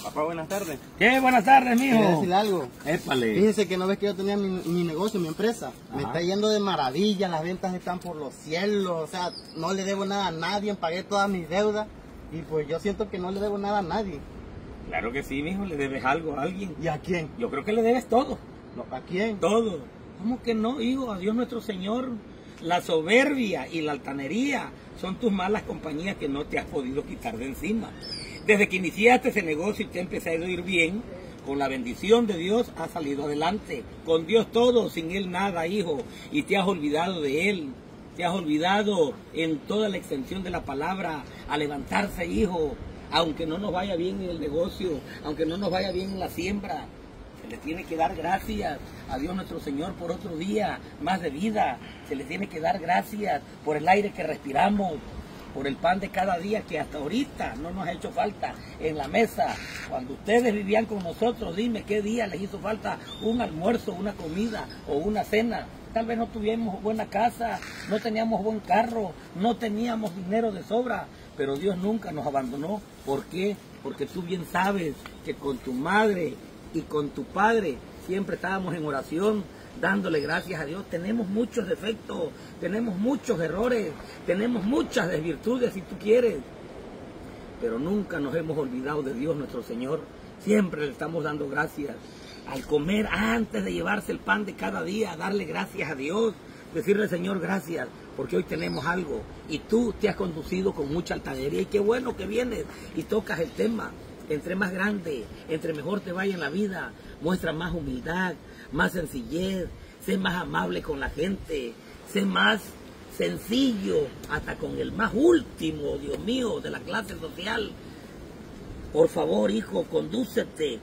Papá, buenas tardes. ¿Qué? Buenas tardes, mijo. Quiero decirle algo. Épale. Fíjense que no ves que yo tenía mi negocio, mi empresa. Me está yendo de maravilla, las ventas están por los cielos. O sea, no le debo nada a nadie, pagué todas mis deudas. Y pues yo siento que no le debo nada a nadie. Claro que sí, mijo, le debes algo a alguien. ¿Y a quién? Yo creo que le debes todo. No, ¿a quién? Todo. ¿Cómo que no, hijo? A Dios nuestro Señor. La soberbia y la altanería son tus malas compañías que no te has podido quitar de encima. Desde que iniciaste ese negocio y te ha empezado a ir bien, con la bendición de Dios has salido adelante. Con Dios todo, sin Él nada, hijo. Y te has olvidado de Él. Te has olvidado en toda la extensión de la palabra a levantarse, hijo. Aunque no nos vaya bien en el negocio, aunque no nos vaya bien en la siembra, se le tiene que dar gracias a Dios nuestro Señor por otro día más de vida. Se le tiene que dar gracias por el aire que respiramos, por el pan de cada día que hasta ahorita no nos ha hecho falta en la mesa. Cuando ustedes vivían con nosotros, dime qué día les hizo falta un almuerzo, una comida o una cena. Tal vez no tuviéramos buena casa, no teníamos buen carro, no teníamos dinero de sobra, pero Dios nunca nos abandonó. ¿Por qué? Porque tú bien sabes que con tu madre y con tu padre siempre estábamos en oración, dándole gracias a Dios. Tenemos muchos defectos, tenemos muchos errores, tenemos muchas desvirtudes si tú quieres, pero nunca nos hemos olvidado de Dios nuestro Señor. Siempre le estamos dando gracias. Al comer, antes de llevarse el pan de cada día, darle gracias a Dios, decirle, Señor, gracias, porque hoy tenemos algo. Y tú te has conducido con mucha altanería, y qué bueno que vienes y tocas el tema. Entre más grande, entre mejor te vaya en la vida, muestra más humildad, más sencillez, sé más amable con la gente, sé más sencillo, hasta con el más último, Dios mío, de la clase social. Por favor, hijo, condúcete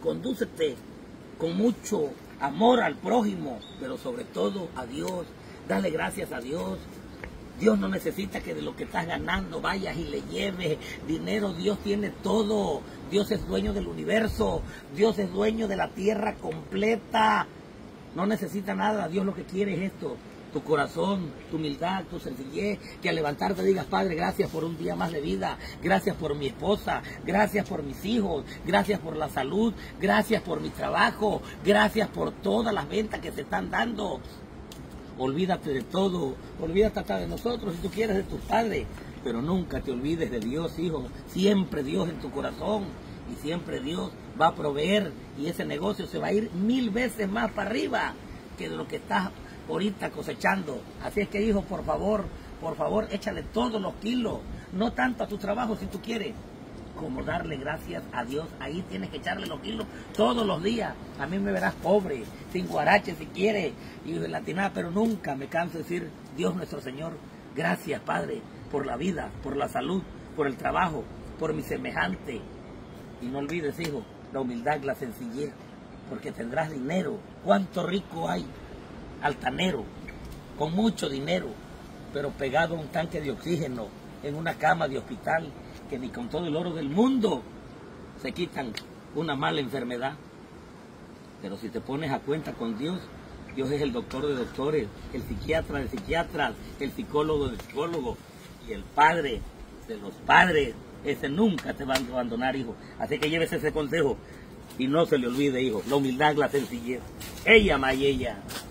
con mucho amor al prójimo, pero sobre todo a Dios. Dale gracias a Dios. Dios no necesita que de lo que estás ganando vayas y le lleves dinero. Dios tiene todo. Dios es dueño del universo. Dios es dueño de la tierra completa. No necesita nada. Dios lo que quiere es esto: tu corazón, tu humildad, tu sencillez, que al levantarte digas, Padre, gracias por un día más de vida, gracias por mi esposa, gracias por mis hijos, gracias por la salud, gracias por mi trabajo, gracias por todas las ventas que se están dando. Olvídate de todo, olvídate hasta de nosotros, si tú quieres, de tus padres, pero nunca te olvides de Dios, hijo. Siempre Dios en tu corazón y siempre Dios va a proveer, y ese negocio se va a ir 1000 veces más para arriba que de lo que estás ahorita cosechando. Así es que, hijo, por favor, échale todos los kilos, no tanto a tu trabajo si tú quieres, como darle gracias a Dios. Ahí tienes que echarle los kilos todos los días. A mí me verás pobre, sin guarache si quieres, y latinada, pero nunca me canso de decir, Dios nuestro Señor, gracias, Padre, por la vida, por la salud, por el trabajo, por mi semejante. Y no olvides, hijo, la humildad, la sencillez, porque tendrás dinero. ¿Cuánto rico hay? Altanero, con mucho dinero, pero pegado a un tanque de oxígeno, en una cama de hospital, que ni con todo el oro del mundo se quitan una mala enfermedad. Pero si te pones a cuenta con Dios, Dios es el doctor de doctores, el psiquiatra de psiquiatras, el psicólogo de psicólogos, y el padre de los padres. Ese nunca te va a abandonar, hijo. Así que llévese ese consejo y no se le olvide, hijo, la humildad, la sencillez. Ella, Mayella.